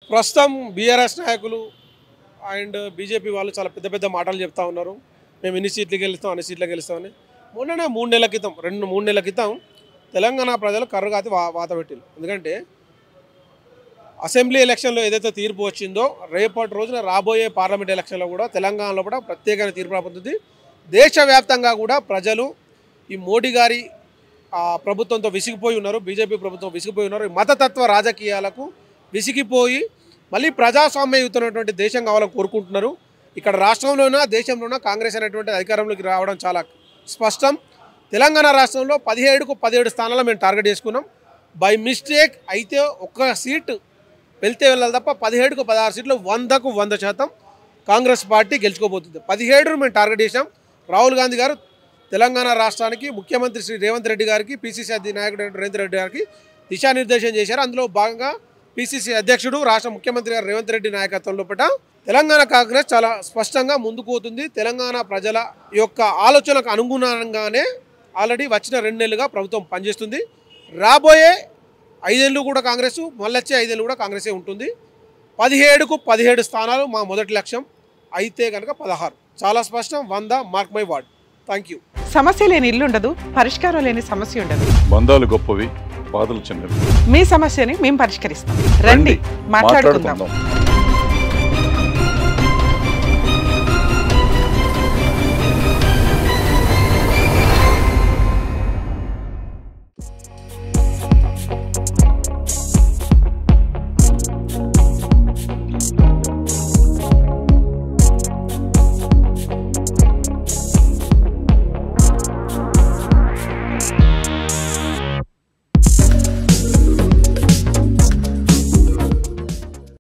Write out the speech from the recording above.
ప్రస్తుతం బీఆర్ఎస్ నాయకులు and BJP వాళ్ళు చాలా పెద్ద పెద్ద మాటలు చెప్తా ఉన్నారు. మేము ఇన్ని సీట్లు గెలుస్తాం అన్ని సీట్లు గెలుస్తామని. మొన్ననే 3 నెలల క్రితం 3 నెలల క్రితం తెలంగాణ ప్రజలు కర్రగాతి వాత పెట్టింది. ఎందుకంటే అసెంబ్లీ ఎలక్షన్లో ఏదైతే తీర్పు వచ్చిందో రేపటి రోజున రాబోయే పార్లమెంట్ ఎలక్షన్లో కూడా తెలంగాణలో కూడా ప్రత్యేకమైన తీర్పు రాబోతుంది. దేశవ్యాప్తంగా కూడా ప్రజలు ఈ మోడీ గారి ప్రభుత్వంతో విసిగిపోయి ఉన్నారు. బీజేపీ ప్రభుత్వం విసిగిపోయి ఉన్నారు. మతతత్వ రాజకీయాలకు విసిగిపోయి మళ్ళీ ప్రజాస్వామ్యయుతమైనటువంటి దేశం కావాలని కోరుకుంటున్నారు. ఇక్కడ రాష్ట్రంలోనా దేశంలోనా కాంగ్రెస్ అనేటువంటి అధికారంలోకి రావడం చాలా స్పష్టం. తెలంగాణ రాష్ట్రంలో 17కు 17 స్థానాలు మేము టార్గెట్ చేసుకున్నాం. బై మిస్టేక్ అయితే ఒక్క సీటు వెళ్తే వెళ్ళాలి తప్ప 17కు 16 సీట్లు 100కు 100% కాంగ్రెస్ పార్టీ గెలుచుకోబోతుంది. 17 మేము టార్గెట్ చేశాం. రాహుల్ గాంధీ గారు తెలంగాణ రాష్ట్రానికి ముఖ్యమంత్రి శ్రీ రేవంత్ రెడ్డి గారికి పిసిసి నాయకుడు రేవంత్ రెడ్డి గారికి దిశానిర్దేశం చేశారు. అందులో భాగంగా పిసిసి అధ్యక్షుడు రాష్ట్ర ముఖ్యమంత్రి గారు రేవంత్ రెడ్డి నాయకత్వంలో తెలంగాణ కాంగ్రెస్ చాలా స్పష్టంగా ముందుకు పోతుంది. తెలంగాణ ప్రజల యొక్క ఆలోచనలకు అనుగుణంగానే ఆల్రెడీ వచ్చిన 2 నెలలుగా ప్రభుత్వం పనిచేస్తుంది. రాబోయే 5 ఏళ్ళు కూడా కాంగ్రెస్, మళ్ళొచ్చే 5 ఏళ్ళు కూడా కాంగ్రెసే ఉంటుంది. 17కు 17 స్థానాలు మా మొదటి లక్ష్యం. అయితే కనుక 16 చాలా స్పష్టం. 100 mark my word. Thank you. సమస్య లేని ఇల్లు ఉండదు, పరిష్కారం లేని సమస్య ఉండదు. బంధాలు గొప్పవి, బాధలు చిన్నవి. మీ సమస్యని మేము పరిష్కరిస్తాం. రండి మాట్లాడుకుందాం.